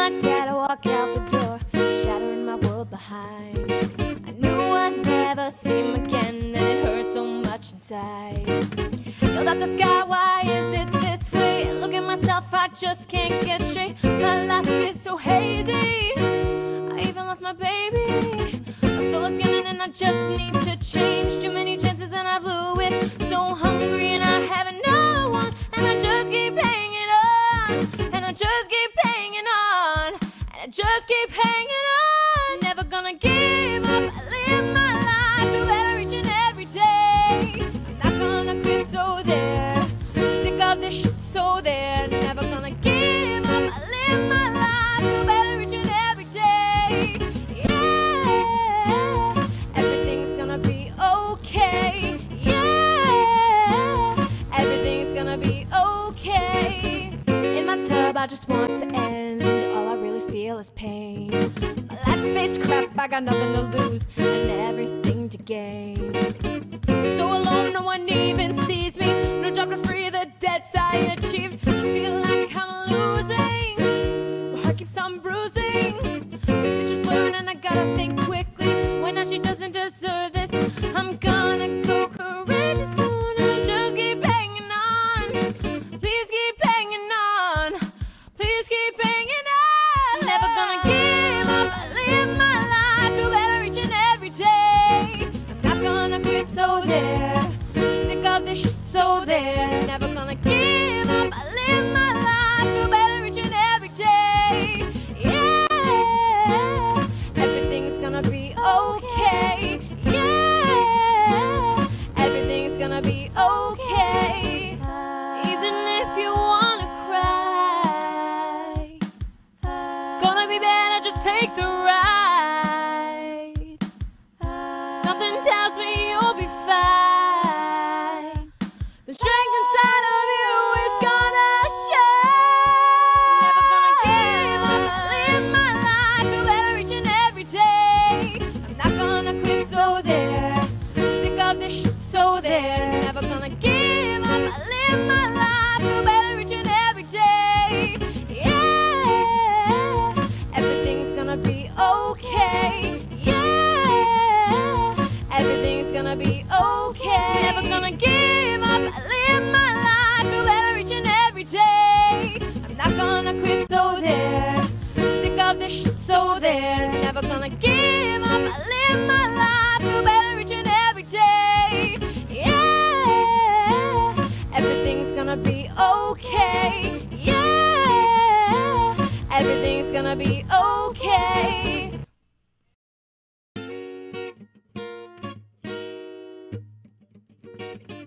my dad, I walk out the door, shattering my world behind. I knew I'd never see him again, and it hurt so much inside. Yelled at the sky, why is it this way? Look at myself, I just can't get straight. My life is so hazy, I even lost my baby. My soul is yearning and I just need to change. Too many chances and I blew it. So hungry and I have no one, and I just keep hanging on, and I just keep hanging on, and I just keep hanging on. Never gonna give up, I live my life to better each and every day. I'm not gonna quit, so there. Sick of this shit, so there. Never gonna give up, I live my life to better each and every day. Yeah, everything's gonna be okay. Yeah, everything's gonna be okay. In my tub, I just want to end. All I really feel is pain. My life is crap, I got nothing to lose and everything to gain. So alone, no one even sees me. No job to free the debts I achieved. Just feel like I'm losing. My heart keeps on bruising. This bitch is blurring and I gotta think quickly. Why now she doesn't deserve this? I'm gonna go crazy soon, and I just keep hanging on. Please keep hanging on. Please keep hanging on. Never gonna give up, I live my life to better each and every day. I'm not gonna quit, so there. Sick of this shit, so there. Never gonna give up, I live my life to better each and every day. Yeah, everything's gonna be okay. Yeah, everything's gonna be okay. Even if you wanna cry, gonna be better, just take the ride. Something tells me you'll be fine. The strength inside of you is gonna shine. Never gonna give up, I live my life to better each and every day. I'm not gonna quit, so there. Sick of this shit, so there. Never gonna give up, I live my life to better each and every day. Yeah, everything's gonna be okay. Yeah, everything's gonna be okay. Never gonna give up, I live my life to better each and every day. I'm not gonna quit, so there. Sick of this shit, so there. Never gonna give up, I live my life to better each and every day. Yeah, everything's gonna be okay. Yeah, everything's gonna be okay.